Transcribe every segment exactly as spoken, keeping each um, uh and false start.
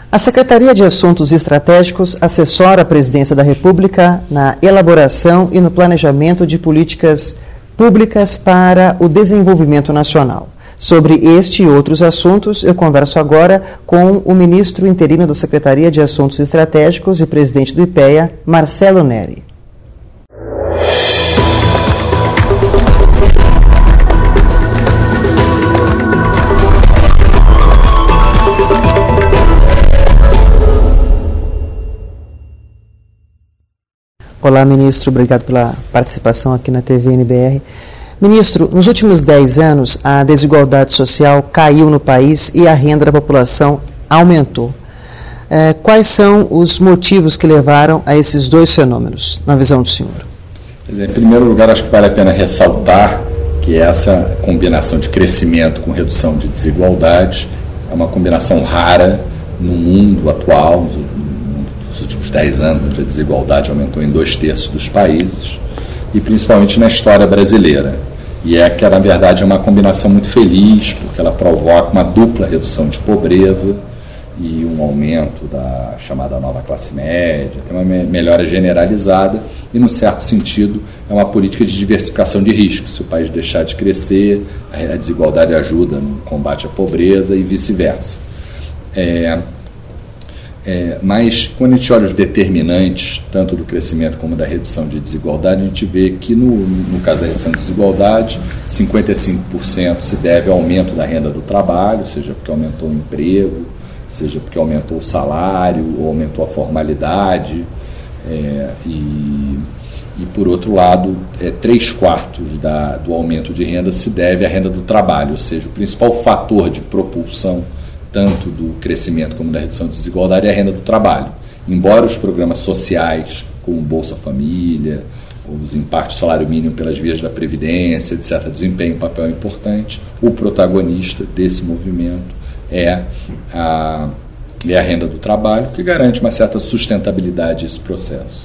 A Secretaria de Assuntos Estratégicos assessora a Presidência da República na elaboração e no planejamento de políticas públicas para o desenvolvimento nacional. Sobre este e outros assuntos, eu converso agora com o ministro interino da Secretaria de Assuntos Estratégicos e presidente do IPEA, Marcelo Neri. Olá, ministro. Obrigado pela participação aqui na T V N B R. Ministro, nos últimos dez anos, a desigualdade social caiu no país e a renda da população aumentou. É, quais são os motivos que levaram a esses dois fenômenos, na visão do senhor? Em primeiro lugar, acho que vale a pena ressaltar que essa combinação de crescimento com redução de desigualdade é uma combinação rara no mundo atual. Nos últimos dez anos, onde a desigualdade aumentou em dois terços dos países, e principalmente na história brasileira. E é que, na verdade, é uma combinação muito feliz, porque ela provoca uma dupla redução de pobreza e um aumento da chamada nova classe média, tem uma melhora generalizada e, num certo sentido, é uma política de diversificação de riscos. Se o país deixar de crescer, a desigualdade ajuda no combate à pobreza e vice-versa. É... É, mas, quando a gente olha os determinantes, tanto do crescimento como da redução de desigualdade, a gente vê que, no, no caso da redução de desigualdade, cinquenta e cinco por cento se deve ao aumento da renda do trabalho, seja porque aumentou o emprego, seja porque aumentou o salário, ou aumentou a formalidade, é, e, e, por outro lado, é, três quartos da, do aumento de renda se deve à renda do trabalho, ou seja, o principal fator de propulsão tanto do crescimento como da redução de desigualdade é a renda do trabalho. Embora os programas sociais, como Bolsa Família, os impactos do salário mínimo pelas vias da Previdência, etcétera, desempenhem um papel importante, o protagonista desse movimento é a, é a renda do trabalho, que garante uma certa sustentabilidade desse processo.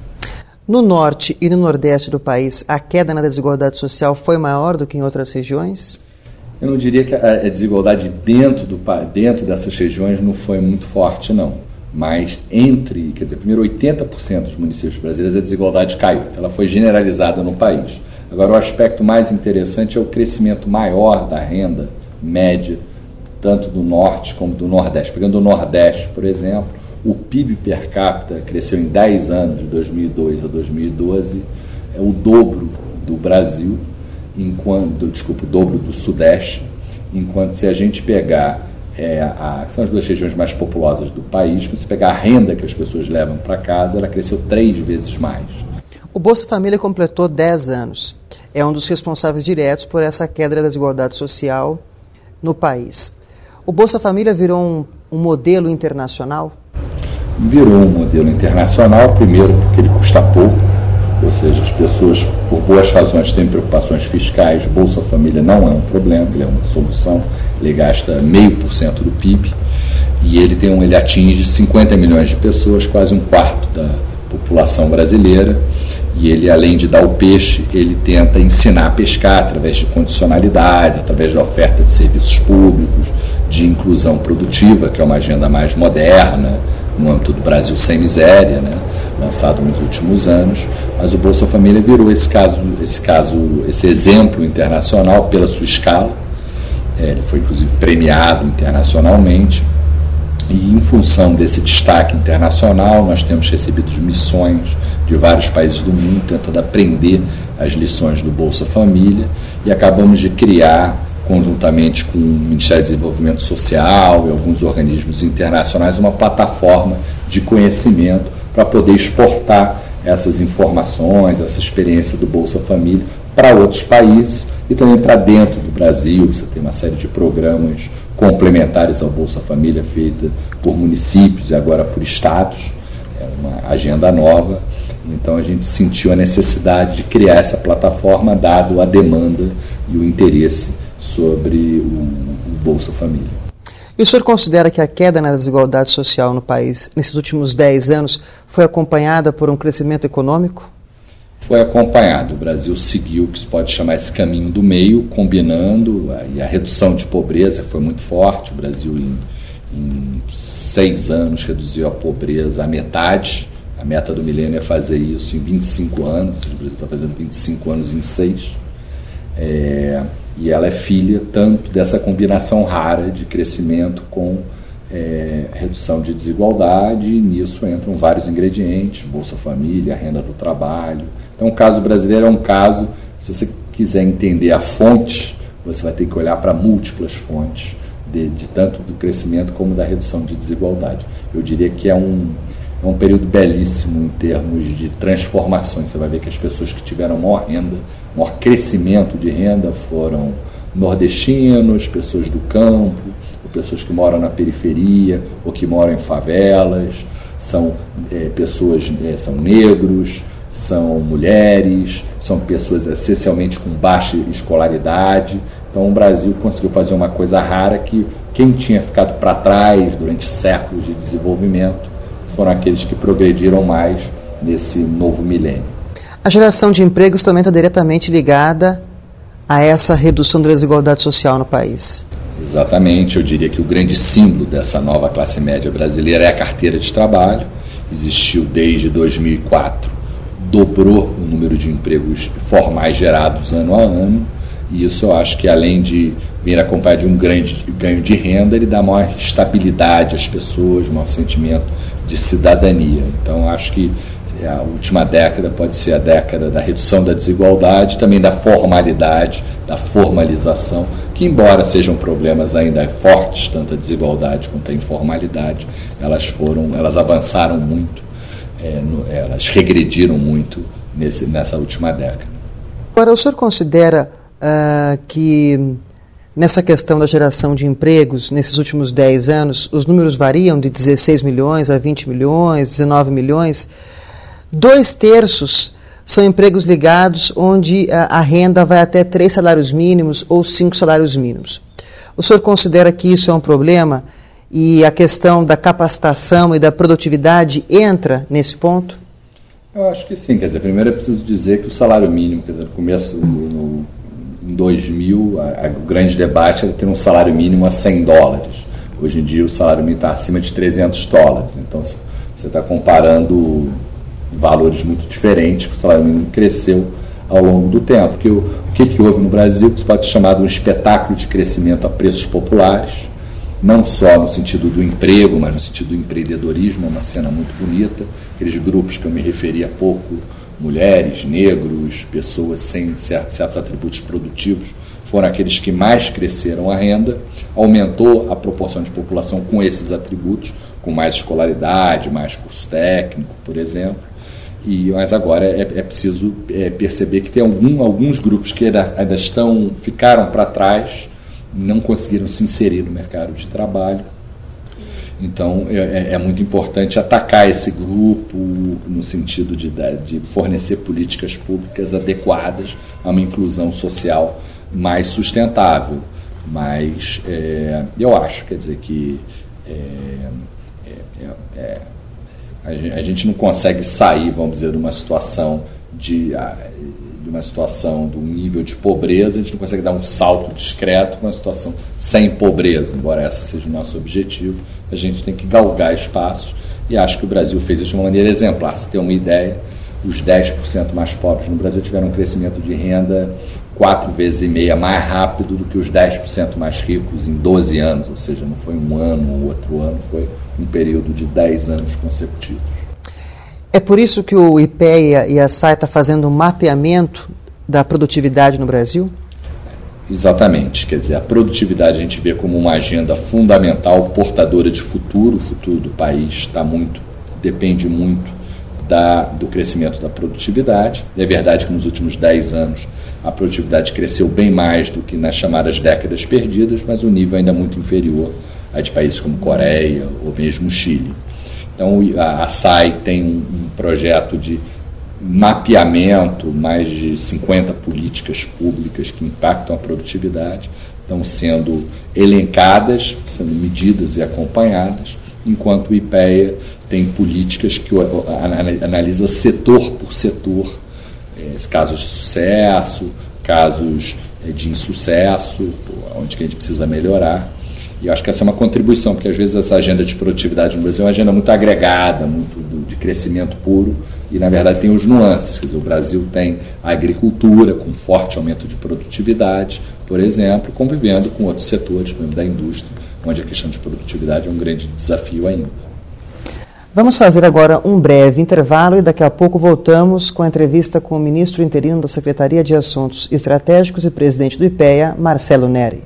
No norte e no nordeste do país, a queda na desigualdade social foi maior do que em outras regiões? Eu não diria que a desigualdade dentro, do, dentro dessas regiões não foi muito forte, não. Mas entre, quer dizer, primeiro oitenta por cento dos municípios brasileiros a desigualdade caiu. Então ela foi generalizada no país. Agora, o aspecto mais interessante é o crescimento maior da renda média, tanto do norte como do nordeste. Pegando o nordeste, por exemplo, o P I B per capita cresceu em dez anos, de dois mil e dois a dois mil e doze, é o dobro do Brasil, enquanto, desculpa, o dobro do Sudeste, enquanto se a gente pegar, é, a, são as duas regiões mais populosas do país, quando se pegar a renda que as pessoas levam para casa, ela cresceu três vezes mais. O Bolsa Família completou dez anos. É um dos responsáveis diretos por essa queda da desigualdade social no país. O Bolsa Família virou um, um modelo internacional? Virou um modelo internacional, primeiro porque ele custa pouco, ou seja, as pessoas, por boas razões, têm preocupações fiscais. Bolsa Família não é um problema, ele é uma solução. Ele gasta meio por cento do P I B e ele, tem um, ele atinge cinquenta milhões de pessoas, quase um quarto da população brasileira. E ele, além de dar o peixe, ele tenta ensinar a pescar através de condicionalidades, através da oferta de serviços públicos, de inclusão produtiva, que é uma agenda mais moderna, no âmbito do Brasil Sem Miséria, né? Lançado nos últimos anos, mas o Bolsa Família virou esse caso, esse caso, esse exemplo internacional pela sua escala. É, ele foi inclusive premiado internacionalmente e, em função desse destaque internacional, nós temos recebido missões de vários países do mundo tentando aprender as lições do Bolsa Família e acabamos de criar, conjuntamente com o Ministério do Desenvolvimento Social e alguns organismos internacionais, uma plataforma de conhecimento para poder exportar essas informações, essa experiência do Bolsa Família para outros países e também para dentro do Brasil. Você tem uma série de programas complementares ao Bolsa Família feita por municípios e agora por estados, é uma agenda nova. Então a gente sentiu a necessidade de criar essa plataforma, dado a demanda e o interesse sobre o, o Bolsa Família. E o senhor considera que a queda na desigualdade social no país, nesses últimos dez anos, foi acompanhada por um crescimento econômico? Foi acompanhado. O Brasil seguiu o que se pode chamar esse caminho do meio, combinando, e a redução de pobreza foi muito forte. O Brasil, em, em seis anos, reduziu a pobreza à metade. A meta do milênio é fazer isso em vinte e cinco anos, o Brasil está fazendo vinte e cinco anos em seis. É, e ela é filha tanto dessa combinação rara de crescimento com é, redução de desigualdade, e nisso entram vários ingredientes, Bolsa Família, renda do trabalho. Então o caso brasileiro é um caso, se você quiser entender a fonte, você vai ter que olhar para múltiplas fontes, de, de tanto do crescimento como da redução de desigualdade. Eu diria que é um, é um período belíssimo em termos de transformações. Você vai ver que as pessoas que tiveram maior renda, maior crescimento de renda foram nordestinos, pessoas do campo, ou pessoas que moram na periferia, ou que moram em favelas, são é, pessoas, é, são negros, são mulheres, são pessoas essencialmente com baixa escolaridade. Então o Brasil conseguiu fazer uma coisa rara que quem tinha ficado para trás durante séculos de desenvolvimento foram aqueles que progrediram mais nesse novo milênio. A geração de empregos também está diretamente ligada a essa redução da desigualdade social no país. Exatamente, eu diria que o grande símbolo dessa nova classe média brasileira é a carteira de trabalho. Existiu desde dois mil e quatro, dobrou o número de empregos formais gerados ano a ano, e isso eu acho que, além de vir acompanhado de um grande ganho de renda, ele dá maior estabilidade às pessoas, maior sentimento de cidadania. Então acho que a última década pode ser a década da redução da desigualdade, também da formalidade, da formalização, que, embora sejam problemas ainda fortes, tanto a desigualdade quanto a informalidade, elas foram, elas avançaram muito, é, no, elas regrediram muito nesse, nessa última década. Agora, o senhor considera uh, que nessa questão da geração de empregos, nesses últimos dez anos, os números variam de dezesseis milhões a vinte milhões, dezenove milhões, dois terços são empregos ligados onde a, a renda vai até três salários mínimos ou cinco salários mínimos. O senhor considera que isso é um problema e a questão da capacitação e da produtividade entra nesse ponto? Eu acho que sim. Quer dizer, primeiro é preciso dizer que o salário mínimo, quer dizer, no começo, no, no, em dois mil, a, a, o grande debate era ter um salário mínimo a cem dólares. Hoje em dia o salário mínimo está acima de trezentos dólares. Então, se você está comparando valores muito diferentes, porque o salário mínimo cresceu ao longo do tempo. Porque o, o que, que houve no Brasil, que se pode chamar de um espetáculo de crescimento a preços populares, não só no sentido do emprego, mas no sentido do empreendedorismo, é uma cena muito bonita. Aqueles grupos que eu me referi há pouco, mulheres, negros, pessoas sem certos atributos produtivos, foram aqueles que mais cresceram a renda, aumentou a proporção de população com esses atributos, com mais escolaridade, mais curso técnico, por exemplo. E, mas agora é, é preciso é, perceber que tem algum, alguns grupos que ainda, ainda estão, ficaram para trás, não conseguiram se inserir no mercado de trabalho. Então é, é muito importante atacar esse grupo no sentido de, de fornecer políticas públicas adequadas a uma inclusão social mais sustentável. Mas é, eu acho, quer dizer, que é, é, é, a gente não consegue sair, vamos dizer, de uma situação de, de uma situação de um nível de pobreza, a gente não consegue dar um salto discreto para uma situação sem pobreza, embora essa seja o nosso objetivo. A gente tem que galgar espaços, e acho que o Brasil fez isso de uma maneira exemplar. Se tem uma ideia, os dez por cento mais pobres no Brasil tiveram um crescimento de renda quatro vezes e meia mais rápido do que os dez por cento mais ricos em doze anos, ou seja, não foi um ano ou outro ano, foi um período de dez anos consecutivos. É por isso que o IPEA e a S A I estão fazendo um mapeamento da produtividade no Brasil? Exatamente, quer dizer, a produtividade a gente vê como uma agenda fundamental, portadora de futuro. O futuro do país está muito, depende muito da, do crescimento da produtividade. É verdade que nos últimos dez anos a produtividade cresceu bem mais do que nas chamadas décadas perdidas, mas o nível ainda é muito inferior a de países como Coreia ou mesmo Chile. Então a, a S A I tem um, um projeto de mapeamento, mais de cinquenta políticas públicas que impactam a produtividade, estão sendo elencadas, sendo medidas e acompanhadas, enquanto o IPEA tem políticas que analisa setor por setor, casos de sucesso, casos de insucesso, onde que a gente precisa melhorar. E eu acho que essa é uma contribuição, porque às vezes essa agenda de produtividade no Brasil é uma agenda muito agregada, muito de crescimento puro, e na verdade tem os nuances. Quer dizer, o Brasil tem a agricultura com forte aumento de produtividade, por exemplo, convivendo com outros setores, por exemplo, da indústria, onde a questão de produtividade é um grande desafio ainda. Vamos fazer agora um breve intervalo e daqui a pouco voltamos com a entrevista com o ministro interino da Secretaria de Assuntos Estratégicos e presidente do IPEA, Marcelo Neri.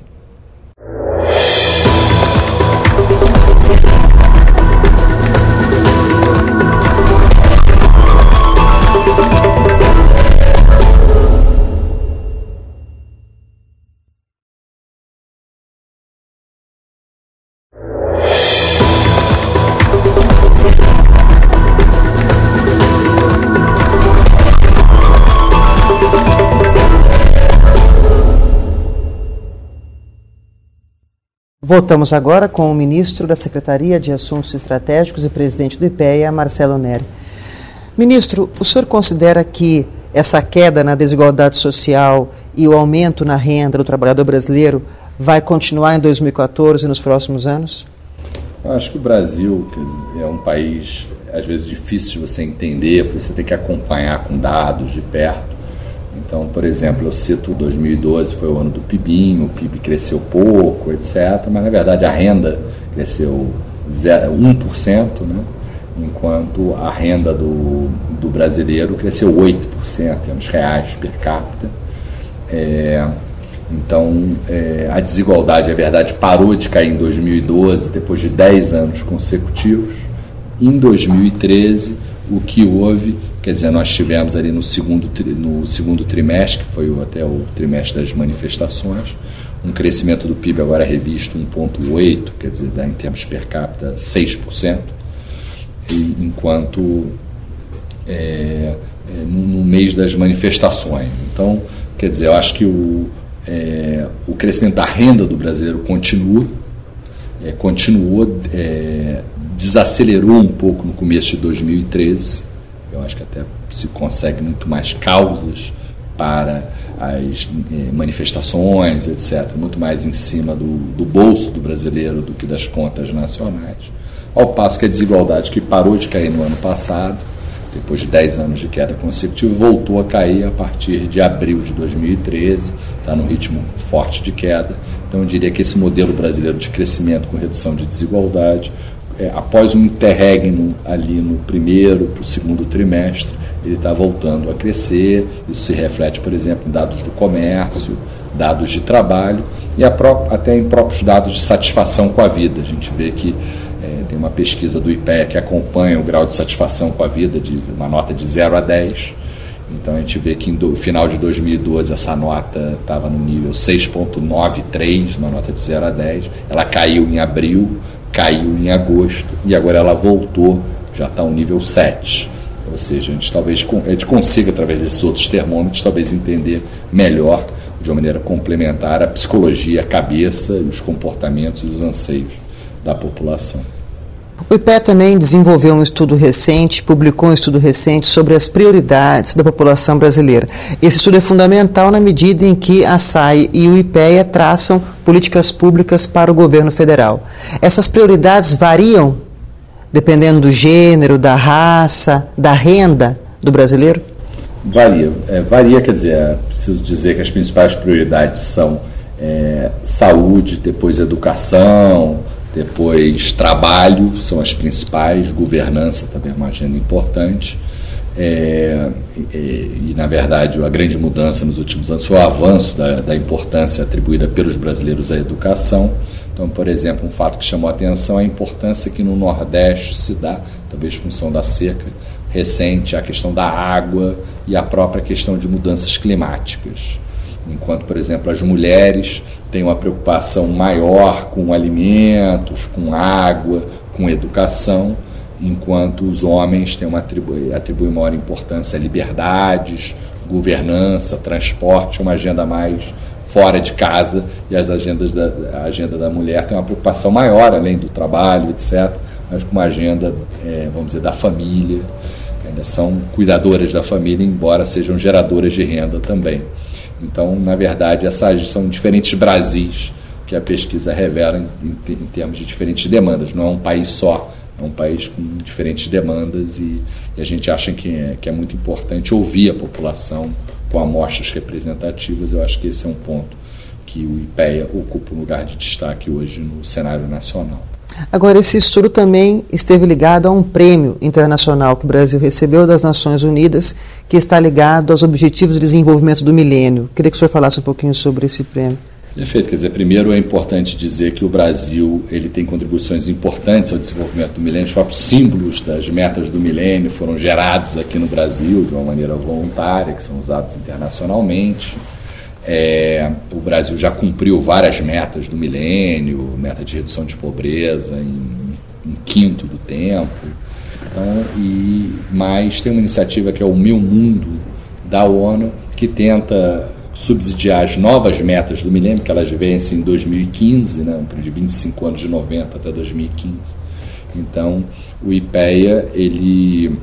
Voltamos agora com o ministro da Secretaria de Assuntos Estratégicos e presidente do IPEA, Marcelo Neri. Ministro, o senhor considera que essa queda na desigualdade social e o aumento na renda do trabalhador brasileiro vai continuar em dois mil e quatorze e nos próximos anos? Eu acho que o Brasil, quer dizer, é um país, às vezes, difícil de você entender, porque você tem que acompanhar com dados de perto. Então, por exemplo, eu cito dois mil e doze, foi o ano do PIBinho, o P I B cresceu pouco, etcétera, mas, na verdade, a renda cresceu um por cento, né? Enquanto a renda do, do brasileiro cresceu oito por cento em termos reais per capita. É, então, é, a desigualdade, é verdade, parou de cair em dois mil e doze, depois de dez anos consecutivos. Em dois mil e treze, o que houve... Quer dizer, nós tivemos ali no segundo, no segundo trimestre, que foi até o trimestre das manifestações, um crescimento do P I B agora revisto um vírgula oito por cento, quer dizer, dá em termos per capita seis por cento, e, enquanto é, é, no, no mês das manifestações. Então, quer dizer, eu acho que o, é, o crescimento da renda do brasileiro continua, é, continuou, é, desacelerou um pouco no começo de dois mil e treze. Eu acho que até se consegue muito mais causas para as eh, manifestações, etcétera, muito mais em cima do, do bolso do brasileiro do que das contas nacionais. Ao passo que a desigualdade, que parou de cair no ano passado, depois de dez anos de queda consecutiva, voltou a cair a partir de abril de dois mil e treze, está num ritmo forte de queda. Então eu diria que esse modelo brasileiro de crescimento com redução de desigualdade, É, após um interregno ali no primeiro para o segundo trimestre, ele está voltando a crescer. Isso se reflete, por exemplo, em dados do comércio, dados de trabalho e a pró- até em próprios dados de satisfação com a vida. A gente vê que é, tem uma pesquisa do IPEA que acompanha o grau de satisfação com a vida, de uma nota de zero a dez. Então a gente vê que no final de dois mil e doze essa nota estava no nível seis vírgula noventa e três, uma nota de zero a dez. Ela caiu em abril, caiu em agosto e agora ela voltou, já está no nível sete. Ou seja, a gente talvez a gente consiga, através desses outros termômetros, talvez entender melhor, de uma maneira complementar, a psicologia, a cabeça, os comportamentos e os anseios da população. O IPEA também desenvolveu um estudo recente, publicou um estudo recente sobre as prioridades da população brasileira. Esse estudo é fundamental na medida em que a S A I e o IPEA traçam políticas públicas para o governo federal. Essas prioridades variam dependendo do gênero, da raça, da renda do brasileiro? Varia. É, varia, quer dizer, é preciso dizer que as principais prioridades são é, saúde, depois educação, depois trabalho, são as principais, governança também é uma agenda importante, é, e, e, na verdade, a grande mudança nos últimos anos foi o avanço da, da importância atribuída pelos brasileiros à educação. Então, por exemplo, um fato que chamou a atenção é a importância que no Nordeste se dá, talvez em função da seca recente, a questão da água e a própria questão de mudanças climáticas. Enquanto, por exemplo, as mulheres têm uma preocupação maior com alimentos, com água, com educação, enquanto os homens têm uma atribui, atribuem maior importância a liberdades, governança, transporte, uma agenda mais fora de casa, e as agendas da, a agenda da mulher tem uma preocupação maior, além do trabalho, etcétera, mas com uma agenda, é, vamos dizer, da família. Ainda são cuidadoras da família, embora sejam geradoras de renda também. Então, na verdade, essas são diferentes Brasis que a pesquisa revela em, em, em termos de diferentes demandas. Não é um país só, é um país com diferentes demandas e, e a gente acha que é, que é muito importante ouvir a população com amostras representativas. Eu acho que esse é um ponto que o IPEA ocupa um lugar de destaque hoje no cenário nacional. Agora, esse estudo também esteve ligado a um prêmio internacional que o Brasil recebeu das Nações Unidas, que está ligado aos Objetivos de Desenvolvimento do Milênio. Queria que o senhor falasse um pouquinho sobre esse prêmio. Perfeito. Quer dizer, primeiro é importante dizer que o Brasil ele tem contribuições importantes ao desenvolvimento do milênio. Os próprios símbolos das metas do milênio foram gerados aqui no Brasil de uma maneira voluntária, que são usados internacionalmente. É, o Brasil já cumpriu várias metas do milênio, meta de redução de pobreza em um quinto do tempo. Então, e, mas tem uma iniciativa que é o Meu Mundo, da ONU, que tenta subsidiar as novas metas do milênio, que elas vencem em dois mil e quinze, né, um período de vinte e cinco anos, de noventa até dois mil e quinze. Então, o IPEA, ele,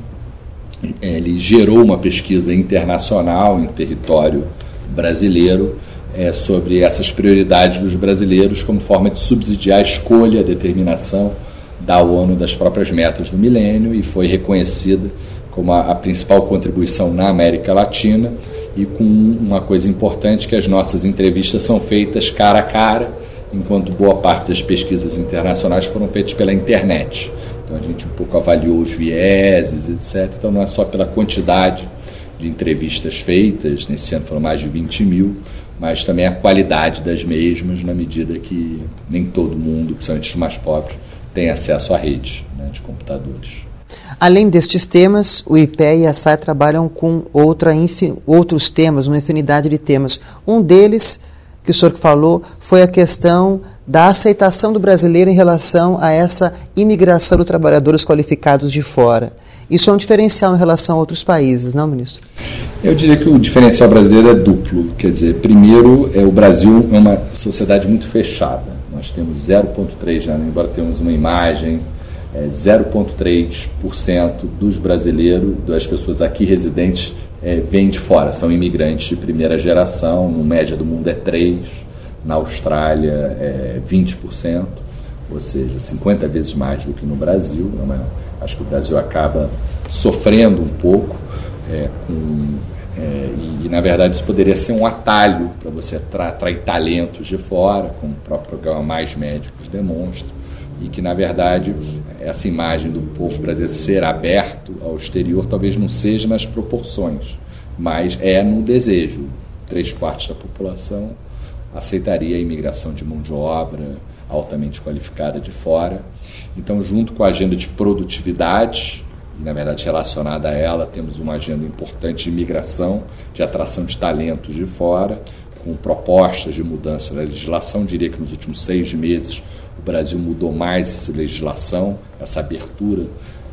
ele gerou uma pesquisa internacional em território brasileiro é, sobre essas prioridades dos brasileiros como forma de subsidiar a escolha, a determinação da ONU das próprias metas do milênio e foi reconhecida como a, a principal contribuição na América Latina e com uma coisa importante que as nossas entrevistas são feitas cara a cara, enquanto boa parte das pesquisas internacionais foram feitas pela internet. Então a gente um pouco avaliou os vieses, etcétera. Então não é só pela quantidade de entrevistas feitas, nesse ano foram mais de vinte mil, mas também a qualidade das mesmas, na medida que nem todo mundo, principalmente os mais pobres, tem acesso à rede, né, de computadores. Além destes temas, o IPEA e a S A I trabalham com outra, outros temas, uma infinidade de temas. Um deles, que o senhor falou, foi a questão da aceitação do brasileiro em relação a essa imigração de trabalhadores qualificados de fora. Isso é um diferencial em relação a outros países, não, ministro? Eu diria que o diferencial brasileiro é duplo. Quer dizer, primeiro, é, o Brasil é uma sociedade muito fechada. Nós temos zero vírgula três, já, embora temos uma imagem, é, zero vírgula três por cento dos brasileiros, das pessoas aqui residentes, é, vêm de fora, são imigrantes de primeira geração, no média do mundo é três por cento, na Austrália é vinte por cento, ou seja, cinquenta vezes mais do que no Brasil. É uma, acho que o Brasil acaba sofrendo um pouco, é, com, é, e, e, na verdade, isso poderia ser um atalho para você atrair talentos de fora, como o próprio programa Mais Médicos demonstra, e que, na verdade, essa imagem do povo brasileiro ser aberto ao exterior talvez não seja nas proporções, mas é no desejo. Três quartos da população aceitaria a imigração de mão de obra altamente qualificada de fora. Então, junto com a agenda de produtividade, e na verdade relacionada a ela, temos uma agenda importante de imigração, de atração de talentos de fora, com propostas de mudança da legislação. Eu diria que nos últimos seis meses o Brasil mudou mais essa legislação, essa abertura,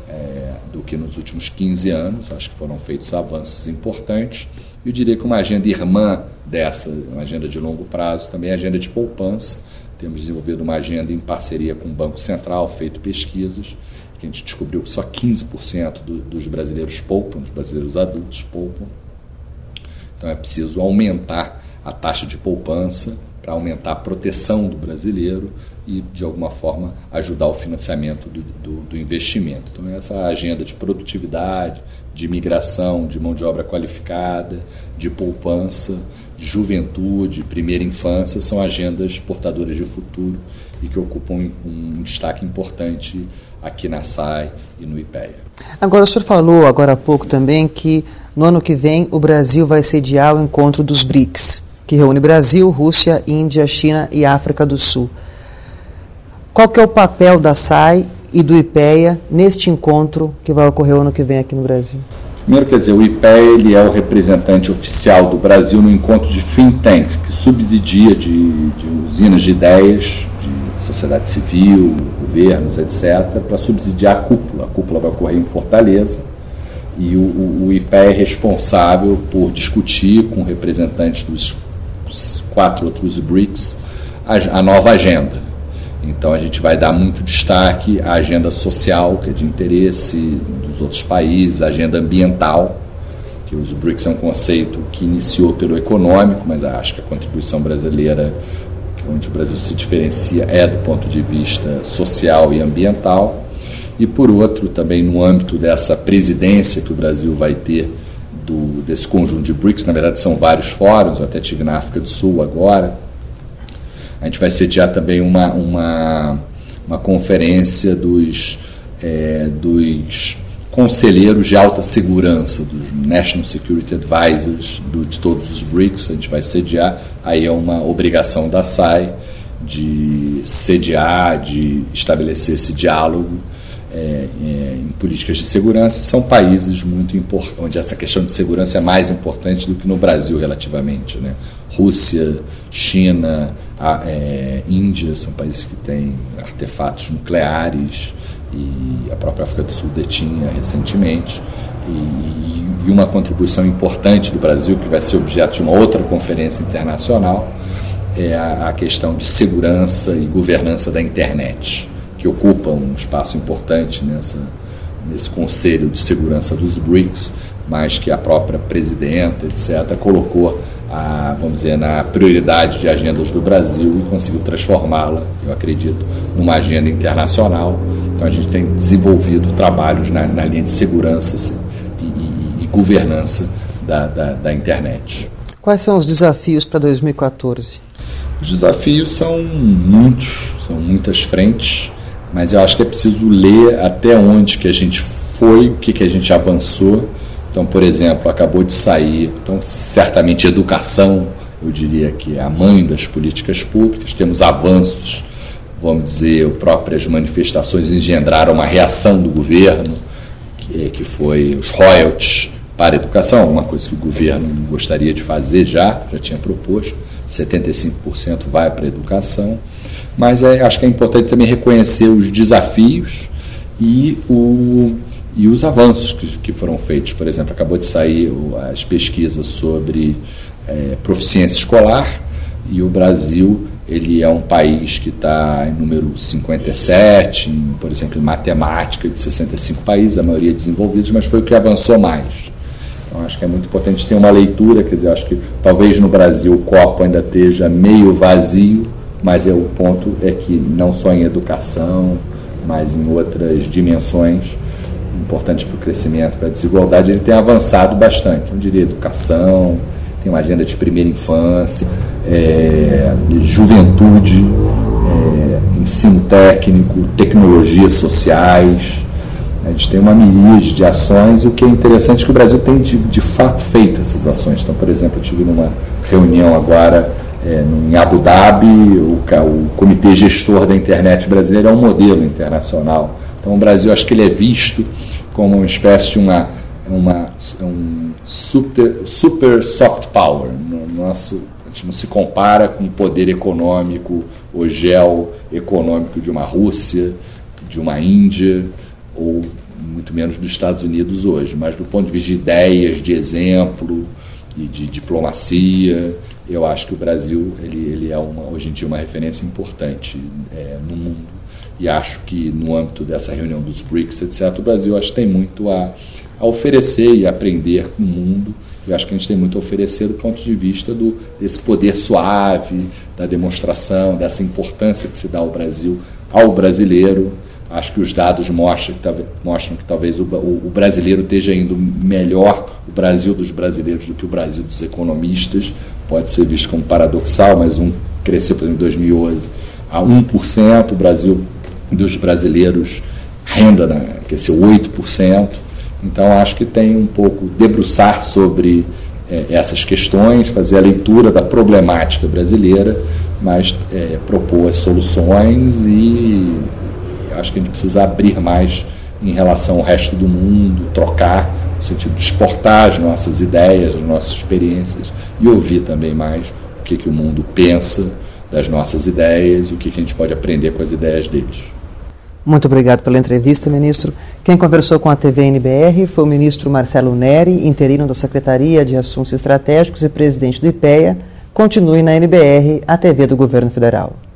é, do que nos últimos quinze anos. Acho que foram feitos avanços importantes. Eu diria que uma agenda irmã dessa, uma agenda de longo prazo, também é a agenda de poupança. Temos desenvolvido uma agenda em parceria com o Banco Central, feito pesquisas, que a gente descobriu que só quinze por cento do, dos brasileiros poupam, dos brasileiros adultos poupam. Então é preciso aumentar a taxa de poupança para aumentar a proteção do brasileiro e, de alguma forma, ajudar o financiamento do, do, do investimento. Então essa agenda de produtividade, de imigração, de mão de obra qualificada, de poupança, de juventude, primeira infância, são agendas portadoras de futuro e que ocupam um destaque importante aqui na S A I e no IPEA. Agora, o senhor falou agora há pouco também que no ano que vem o Brasil vai sediar o encontro dos BRICS, que reúne Brasil, Rússia, Índia, China e África do Sul. Qual que é o papel da S A I e do IPEA neste encontro que vai ocorrer o ano que vem aqui no Brasil? Primeiro, quer dizer, o IPEA ele é o representante oficial do Brasil no encontro de think tanks, que subsidia de, de usinas de ideias, de sociedade civil, governos, etcétera, para subsidiar a cúpula. A cúpula vai ocorrer em Fortaleza e o, o, o IPEA é responsável por discutir com representantes dos quatro outros BRICS a, a nova agenda. Então a gente vai dar muito destaque à agenda social, que é de interesse dos outros países, a agenda ambiental, que os BRICS é um conceito que iniciou pelo econômico, mas acho que a contribuição brasileira onde o Brasil se diferencia é do ponto de vista social e ambiental, e por outro, também no âmbito dessa presidência que o Brasil vai ter do, desse conjunto de BRICS, na verdade são vários fóruns, eu até estive na África do Sul agora, a gente vai sediar também uma, uma, uma conferência dos, é, dos conselheiros de alta segurança, dos National Security Advisors do, de todos os BRICS, a gente vai sediar, aí é uma obrigação da S A I de sediar, de estabelecer esse diálogo é, é, em políticas de segurança. São países muito importantes, onde essa questão de segurança é mais importante do que no Brasil relativamente, né? Rússia, China, a, é, Índia, são países que têm artefatos nucleares, e a própria África do Sul detinha recentemente, e, e uma contribuição importante do Brasil, que vai ser objeto de uma outra conferência internacional, é a, a questão de segurança e governança da internet, que ocupa um espaço importante nessa, nesse Conselho de Segurança dos BRICS, mas que a própria presidenta, etcétera, colocou a, vamos dizer, na prioridade de agendas do Brasil e conseguiu transformá-la, eu acredito, numa agenda internacional. Então a gente tem desenvolvido trabalhos na, na linha de segurança e, e, e governança da, da, da internet. Quais são os desafios para dois mil e quatorze? Os desafios são muitos, são muitas frentes, mas eu acho que é preciso ler até onde que a gente foi, o que, que a gente avançou. Então, por exemplo, acabou de sair, então certamente educação, eu diria que é a mãe das políticas públicas, temos avanços, vamos dizer, próprias manifestações engendraram uma reação do governo, que, que foi os royalties para a educação, uma coisa que o governo gostaria de fazer já, já tinha proposto, setenta e cinco por cento vai para a educação, mas é, acho que é importante também reconhecer os desafios e, o, e os avanços que, que foram feitos. Por exemplo, acabou de sair as pesquisas sobre é, proficiência escolar, e o Brasil ele é um país que está em número cinquenta e sete, em, por exemplo, em matemática, de sessenta e cinco países, a maioria desenvolvidos, mas foi o que avançou mais. Então, acho que é muito importante ter uma leitura, quer dizer, acho que talvez no Brasil o copo ainda esteja meio vazio, mas é, o ponto é que não só em educação, mas em outras dimensões importantes para o crescimento, para a desigualdade, ele tem avançado bastante. Eu diria educação, tem uma agenda de primeira infância, é, juventude, é, ensino técnico, tecnologias sociais. A gente tem uma miríade de ações, e o que é interessante é que o Brasil tem de, de fato feito essas ações. Então, por exemplo, eu estive numa reunião agora é, em Abu Dhabi, o, o Comitê Gestor da Internet Brasileira é um modelo internacional. Então, o Brasil, acho que ele é visto como uma espécie de uma, uma, um super, super soft power. No nosso, a gente não se compara com o poder econômico ou geoeconômico de uma Rússia, de uma Índia, ou muito menos dos Estados Unidos hoje, mas do ponto de vista de ideias, de exemplo e de diplomacia, eu acho que o Brasil ele, ele é uma, hoje em dia uma referência importante é, no mundo, e acho que no âmbito dessa reunião dos BRICS, etcétera, o Brasil acho que tem muito a, a oferecer e aprender com o mundo. Eu acho que a gente tem muito a oferecer do ponto de vista do, desse poder suave, da demonstração, dessa importância que se dá ao Brasil, ao brasileiro. Acho que os dados mostram que, mostram que talvez o, o, o brasileiro esteja indo melhor, o Brasil dos brasileiros, do que o Brasil dos economistas. Pode ser visto como paradoxal, mas um cresceu, por exemplo, em dois mil e onze a um por cento, o Brasil dos brasileiros, renda, né, cresceu oito por cento. Então, acho que tem um pouco debruçar sobre é, essas questões, fazer a leitura da problemática brasileira, mas é, propor as soluções, e acho que a gente precisa abrir mais em relação ao resto do mundo, trocar, no sentido de exportar as nossas ideias, as nossas experiências, e ouvir também mais o que, que o mundo pensa das nossas ideias e o que, que a gente pode aprender com as ideias deles. Muito obrigado pela entrevista, ministro. Quem conversou com a T V N B R foi o ministro Marcelo Neri, interino da Secretaria de Assuntos Estratégicos e presidente do I P E A. Continue na N B R, a T V do Governo Federal.